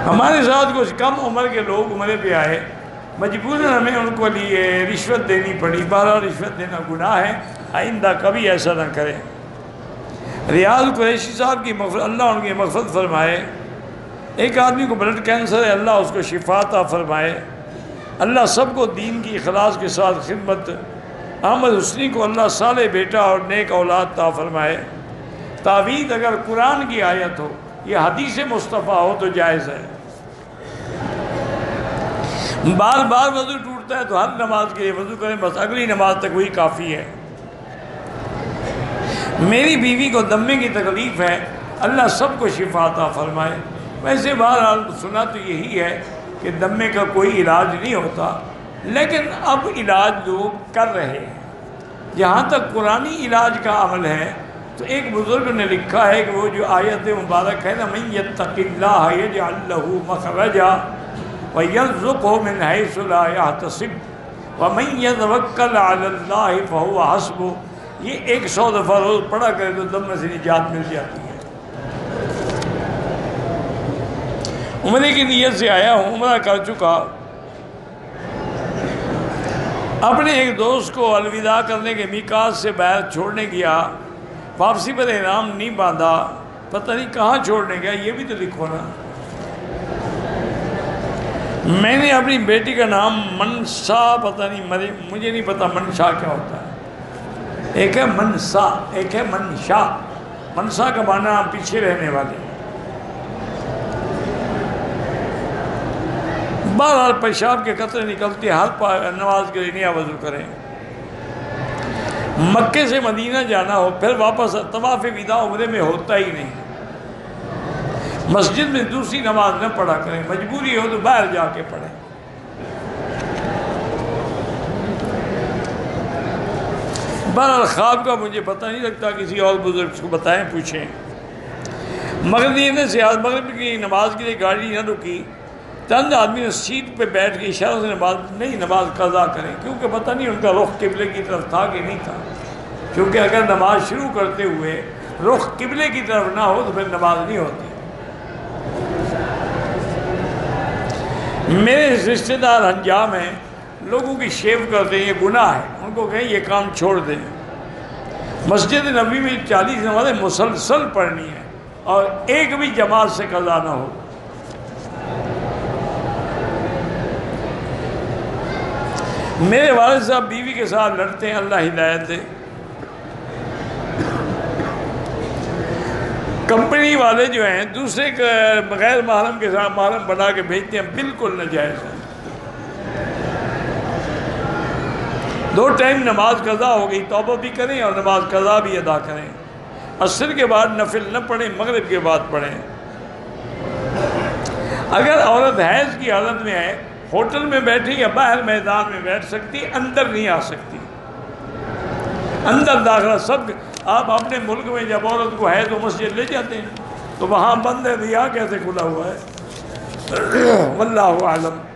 ہمارے ساتھ کچھ کم عمر کے لوگ عمرے پہ آئے، مجبوراً ہمیں ان کو لیے رشوت دینی پڑی۔ بہرحال رشوت دینا گناہ ہے، آئندہ کبھی ایسا نہ کریں۔ ریاض قریشی صاحب کی مغفرت، اللہ ان کی مغفرت فرمائے۔ ایک آدمی کو بلڈ کینسر ہے، اللہ اس کو شفا عطا فرمائے۔ اللہ سب کو دین کی اخلاص کے ساتھ خدمت۔ احمد حسنی کو اللہ صالح بیٹا اور نیک اولاد عطا فرمائے۔ تعویذ اگر قرآن کی آیت ہو، یہ حدیث مصطفیٰ ہو تو جائز ہے۔ بار بار وضو ٹوٹتا ہے تو ہر نماز کے لیے وضو کریں، بس اگلی نماز تک وہی کافی ہے۔ میری بیوی کو دمے کی تکلیف ہے، اللہ سب کو شفا عطا فرمائے۔ ویسے بہرحال سنا تو یہی ہے کہ دمے کا کوئی علاج نہیں ہوتا، لیکن اب علاج لوگ کر رہے ہیں۔ جہاں تک قرآنی علاج کا عمل ہے تو ایک بزرگ نے لکھا ہے کہ وہ جو آیت مبارک ہے نا، مَن یتق اللہ یجعل لہ مخرجا وَيَرْزُقْهُ مِنْ حَيْثُ لَا يَحْتَسِبُ وَمَن يَتَوَکَّلْ عَلَى اللَّهِ فَهُوَ حَسْبُهُ، یہ 100 دفعہ روز پڑھا کرے تو دم سے نجات مل جاتی ہے۔ عمرے کی نیت سے آیا ہوں، عمرہ کر چکا، اپنے ایک دوست کو الوداع کرنے کے میقات سے باہر چھوڑنے گیا، واپسی پر احرام نہیں باندھا، پتہ نہیں کہاں چھوڑنے گیا، یہ بھی تو لکھو نا۔ میں نے اپنی بیٹی کا نام منشا، پتہ نہیں مجھے نہیں پتہ منشا کیا ہوتا ہے، ایک ہے منسا، ایک ہے منشا۔ منسا کا معنی پیچھے رہنے والے۔ بہرحال پیشاب کے قطرے نکلتے، ہر نماز کے لیے نیا وضو کریں۔ مکے سے مدینہ جانا ہو پھر واپس طواف وداع عمرے میں ہوتا ہی نہیں۔ مسجد میں دوسری نماز نہ پڑھا کریں، مجبوری ہو تو باہر جا کے پڑھیں۔ بہرحال خواب کا مجھے پتہ نہیں لگتا، کسی اور بزرگ کو بتائیں، پوچھیں۔ مغرب کی نماز کے لیے گاڑی نہ رکی، چند آدمی نے سیٹ پہ بیٹھ کے اشاروں سے نماز قضا کریں، کیونکہ پتہ نہیں ان کا رخ قبلے کی طرف تھا کہ نہیں تھا، کیونکہ اگر نماز شروع کرتے ہوئے رخ قبلے کی طرف نہ ہو تو پھر نماز نہیں ہوتی۔ میرے رشتہ دار انجام ہیں، لوگوں کی شیو کرتے ہیں، یہ گناہ ہے، ان کو کہیں یہ کام چھوڑ دیں۔ مسجد نبوی میں 40 نمازیں مسلسل پڑھنی ہے اور ایک بھی جماعت سے قضا نہ ہو۔ میرے والد صاحب بیوی کے ساتھ لڑتے ہیں، اللہ ہدایت دے۔ کمپنی والے جو ہیں دوسرے غیر محرم کے ساتھ محرم بنا کے بھیجتے ہیں، بالکل ناجائز ہے۔ 2 ٹائم نماز قضا ہو گئی، توبہ بھی کریں اور نماز قضا بھی ادا کریں۔ عصر کے بعد نفل نہ پڑھیں، مغرب کے بعد پڑھیں۔ اگر عورت حیض کی حالت میں ہے، ہوٹل میں بیٹھی یا باہر میدان میں بیٹھ سکتی، اندر نہیں آ سکتی۔ اندر داخلہ سب، آپ اپنے ملک میں جب عورت کو حیض و مسجد لے جاتے ہیں تو وہاں بند ہے، تو یہاں کیسے کھلا ہوا ہے؟ واللہ اعلم۔